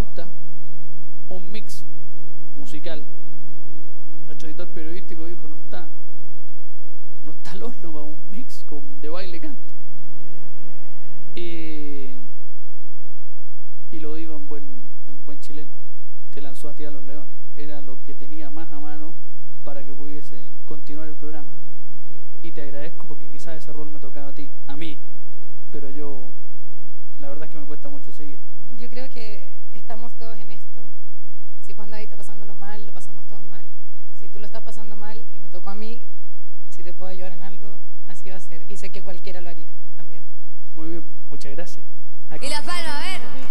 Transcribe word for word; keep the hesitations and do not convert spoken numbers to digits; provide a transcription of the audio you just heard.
pauta un mix musical. Nuestro editor periodístico dijo, no está, no está el horno para un mix con, de baile y canto. Eh, y lo digo en buen, en buen chileno, te lanzó a ti a los leones. Era lo que tenía más a mano para que pudiese continuar el programa. Y te agradezco porque quizás ese rol me tocaba a ti, a mí, pero yo, la verdad es que me cuesta mucho seguir. Yo creo que estamos todos en esto. Si Juan David está pasándolo mal, lo pasamos todos mal. Si tú lo estás pasando mal y me tocó a mí, si te puedo ayudar en algo, así va a ser. Y sé que cualquiera lo haría también. Muy bien, muchas gracias. Aquí. Y la palma, a ver.